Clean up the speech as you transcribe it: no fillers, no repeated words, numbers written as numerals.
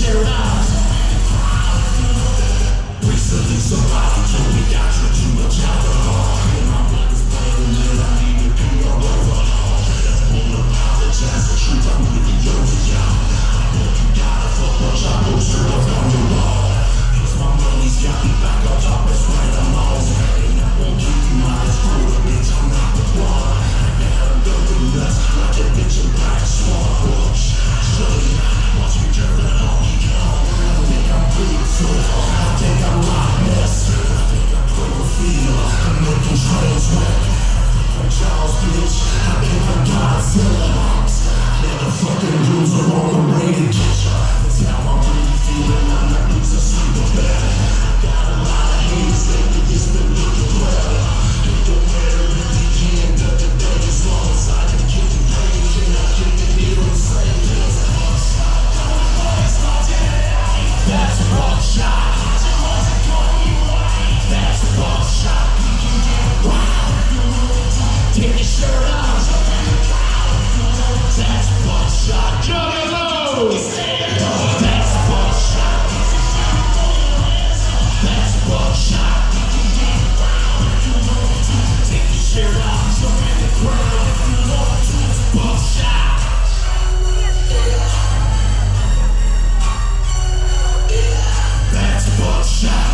shirt off. Recently somebody told me I drink too much alcohol, and my blood is boiling and I need to pee all over. I won't apologize, the truth I'm really over y'all. I hope you got a fuck bunch of posters up on your wall. Cause my money's got me back on top, that's right, I'm on. And I won't keep you my cool, bitch, I'm not the one. I got a double nuts like a bitch in black swan. Shorty, watch me turn it on, I think I'm beautiful, I think I'm Loch Ness, I think I'm Cloverfield, I'm making trains wet, I think I'm Charles, bitch, I think I'm Godzilla. Yeah, the fucking rules are on the way to get ya. That's how I'm really feeling, I'm not losing sleep or bed. I got a lot of haters lately, it's been looking well. It don't matter if you can, but the day as long as I can get the pain, can I get the needle and say that's Bukshot. That's Bukshot. Take your shirt off. That's Bukshot. Juggalo. That's Bukshot. That's Bukshot. Take your shirt off. Jump in the crowd if you want to. It's Bukshot. That's Bukshot.